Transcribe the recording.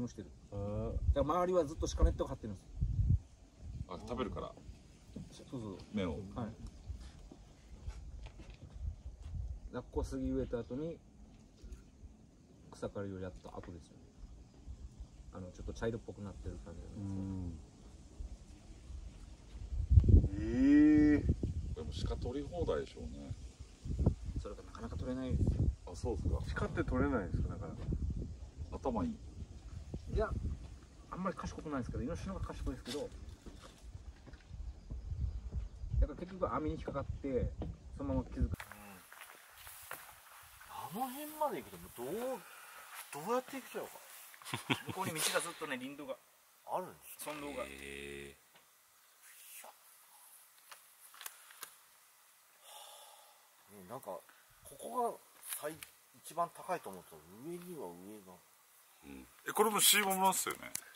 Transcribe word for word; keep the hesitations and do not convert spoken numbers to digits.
もしてる。だから周りはずっと鹿ネットが張ってるんです。 あ、食べるから。 そうそう。 芽を。 はい。ラッコ杉植えた後に草刈りをやった後ですよね。あのちょっと茶色っぽくなってる感じなんですけど。 ええ。 でも鹿取り放題でしょうね。 それがなかなか取れないです。 あ、そうですか。 鹿って取れないんですか、なかなか。 頭いい。 いや、あんまり賢くないですけど、イノシシの方が賢いですけど、だから結局網に引っかかってそのまま気づく。 あの辺まで行くとどうどうやって行くちゃうか。 向こうに道がずっとね、林道があるんですか。 村道が。 えね、なんかここが最一番高いと思ったら上には上が。 え、これもシーボムなんですよね。